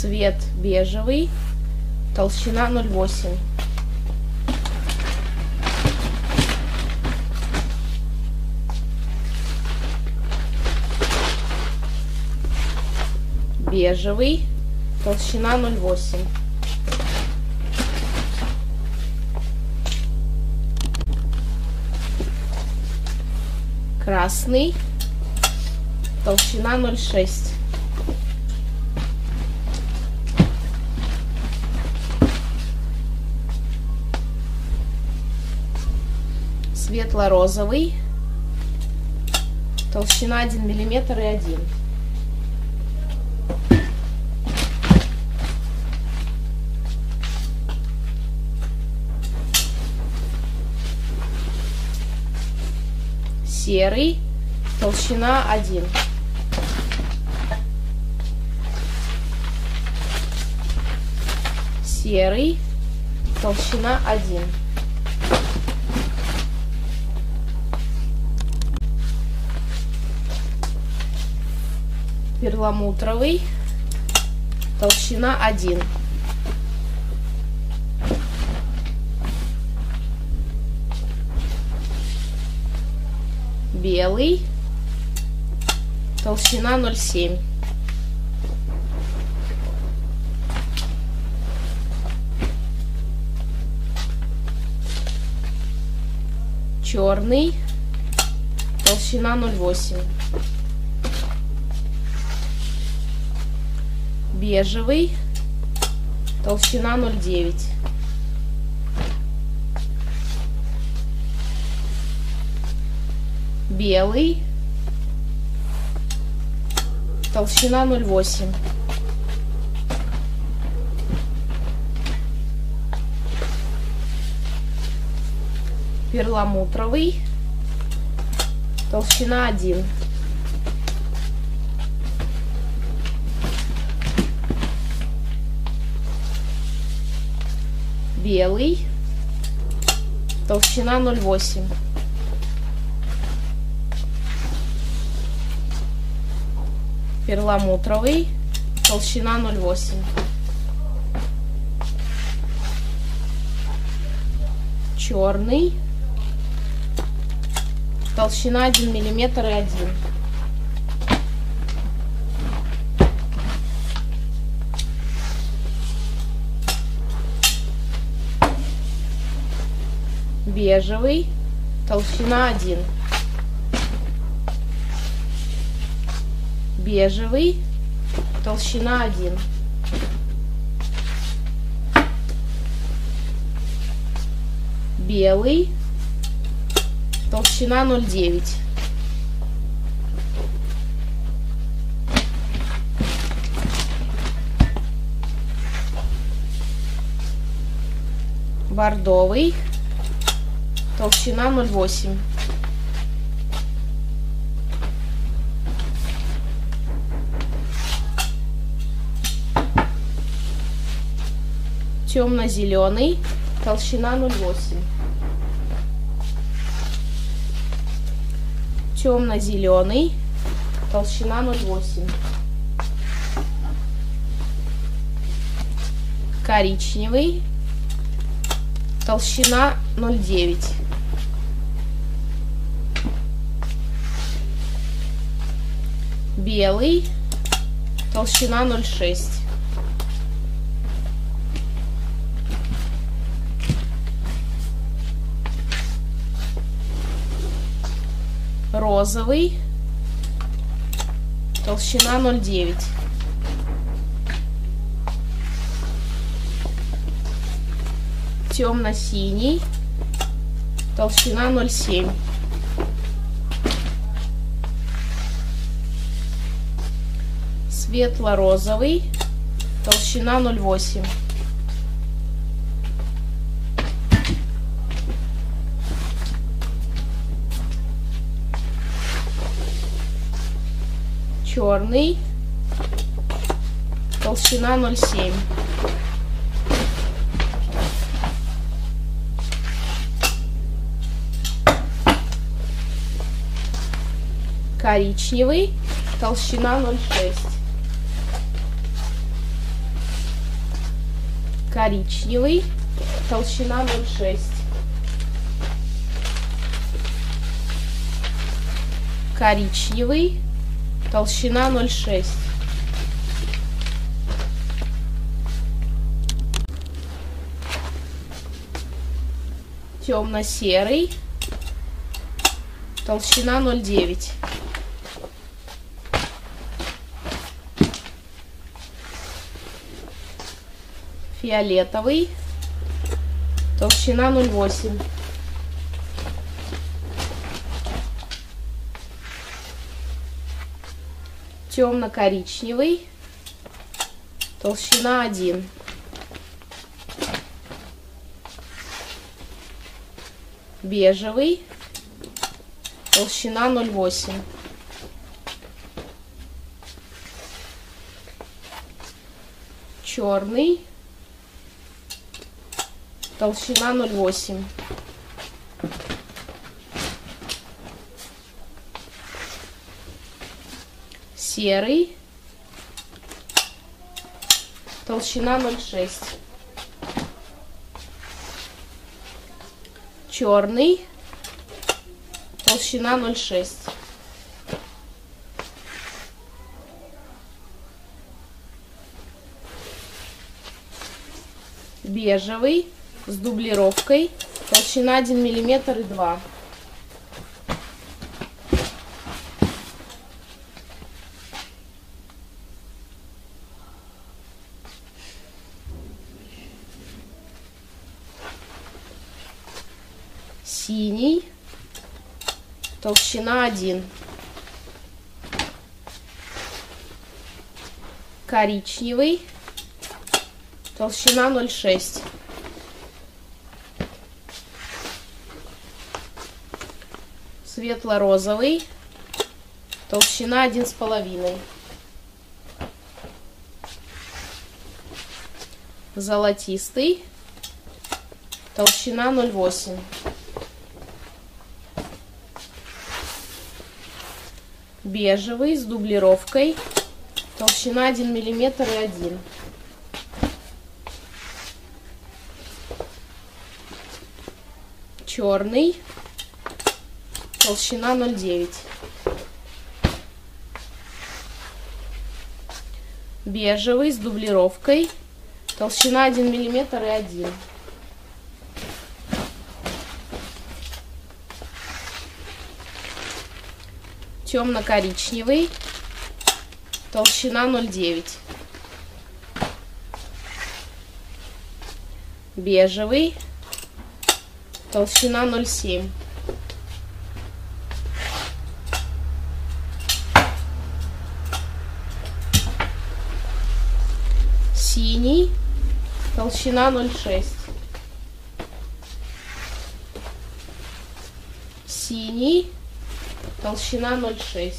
Цвет бежевый, толщина 0,8. Бежевый, толщина 0,8. Красный, толщина 0,6. Светло-розовый, толщина 1 миллиметр и 1. Серый, толщина 1. Серый, толщина 1. Перламутровый, толщина 1. Белый, толщина 0,7. Черный, толщина 0,8. Бежевый, толщина 0,9. Белый, толщина 0,8. Перламутровый, толщина 1. Белый, толщина 0,8. Перламутровый, толщина 0,8. Черный, толщина 1 миллиметр и 1. Бежевый, толщина 1. Бежевый, толщина 1. Белый, толщина 0,9. Бордовый, толщина 0,8. Темно-зеленый, толщина 0,8. Темно-зеленый, толщина 0,8. Коричневый, толщина 0,9. Белый, толщина 0,6. Розовый, толщина 0,9. Темно-синий, толщина 0,7. Светло-розовый, толщина 0,8. Черный, толщина 0,7. Коричневый, толщина 0,6. коричневый, толщина 0,6. Коричневый, толщина 0,6. Темно-серый, толщина 0,9. Фиолетовый, толщина 0,8. Темно-коричневый, толщина 1. Бежевый, толщина 0,8. Черный, толщина 0,8. Серый, толщина 0,6. Черный, толщина 0,6. Бежевый с дублировкой, толщина 1 мм и 2. Синий, толщина 1. Коричневый, толщина 0,6. Светло-розовый, толщина 1,5. Золотистый, толщина 0,8. Бежевый с дублировкой, толщина 1 мм и 1. Черный, толщина 0,9. Бежевый с дублировкой, толщина 1 мм и 1. Темно-коричневый, толщина 0,9. Бежевый, толщина 0,7. Синий, толщина 0,6. Синий, толщина 0,6.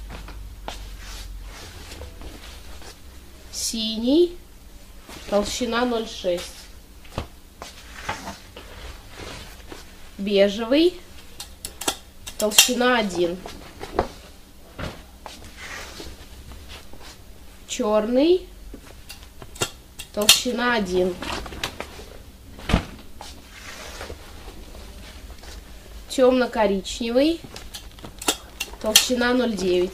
Синий, толщина 0,6. Бежевый, толщина 1. Черный, толщина 1. Темно-коричневый, толщина 0,9.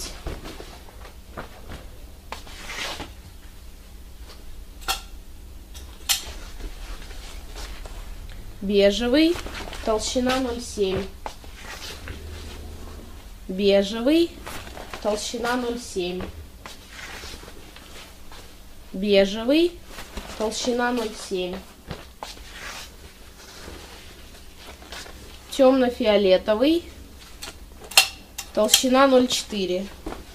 Бежевый, толщина 0,7. Бежевый, толщина 0,7. Бежевый, толщина 0,7. Темно-фиолетовый, толщина 0,4.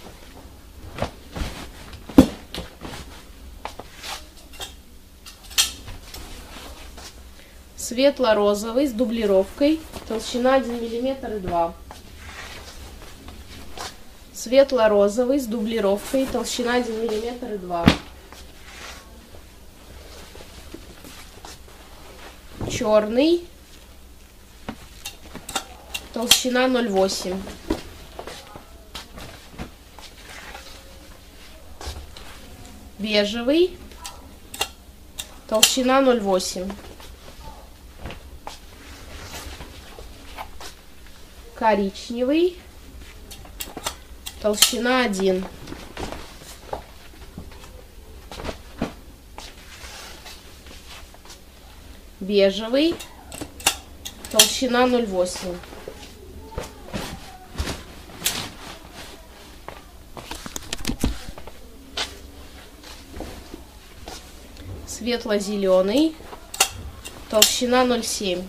Светло-розовый с дублировкой, толщина 1 мм и 2. Светло-розовый с дублировкой, толщина 1 мм и 2. Черный, толщина 0,8. Бежевый, толщина 0,8. Коричневый, толщина 1. Бежевый, толщина 0,8. Светло-зеленый, толщина 0,7.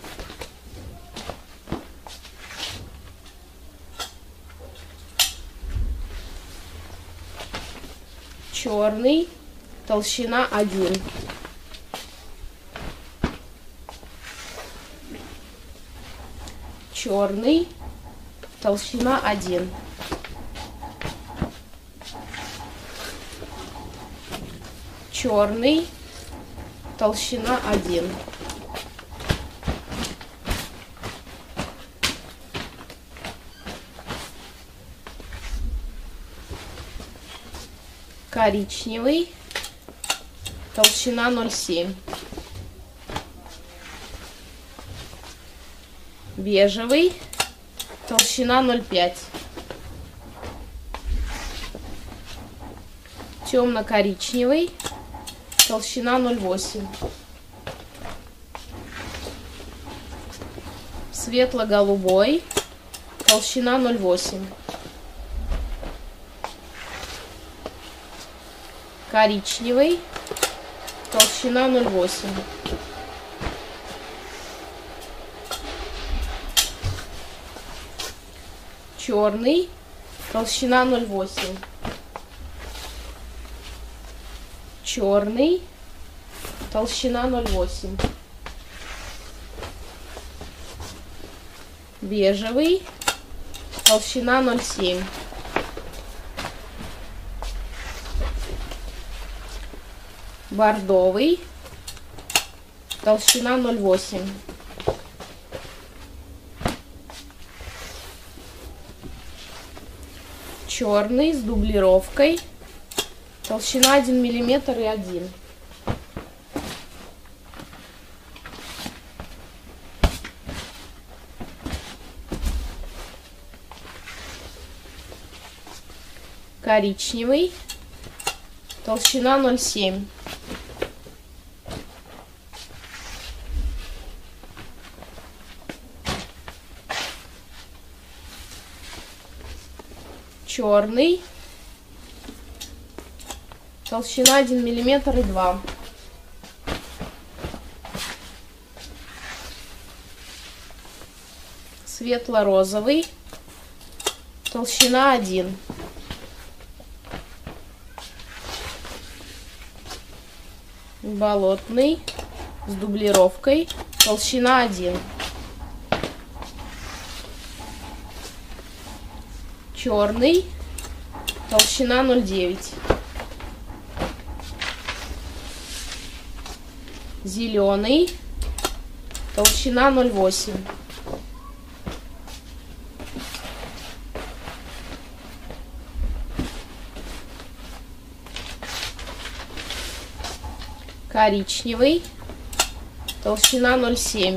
Черный, толщина 1. Черный, толщина 1. Черный, толщина 1. Коричневый, толщина 0,7. Бежевый, толщина 0,5. Темно-коричневый, толщина 0,8. Светло-голубой, толщина 0,8. Коричневый, толщина 0,8. Черный, толщина 0,8. Черный, толщина 0,8. Бежевый, толщина 0,7. Бордовый, толщина 0,8. Черный с дублировкой, толщина 1 мм и 1. Коричневый, толщина 0,7. Черный, толщина 1 мм и 2. Светло-розовый, толщина 1. Болотный с дублировкой, толщина 1. Черный, толщина 0,9. Зеленый, толщина 0,8. Коричневый, толщина 0,7.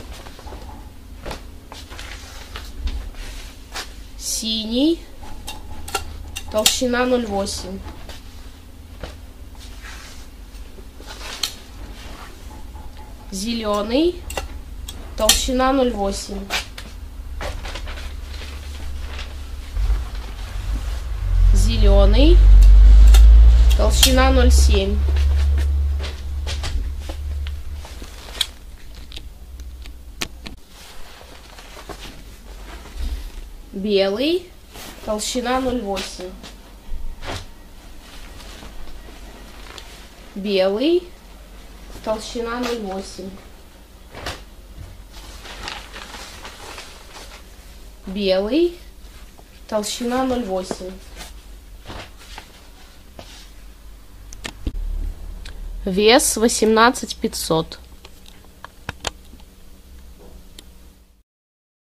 Синий, толщина 0,8. Зеленый, толщина 0,8. Зеленый, толщина 0,7. Белый, толщина 0,8. Белый, толщина 0,8. Белый, толщина 0,8. Вес 18500.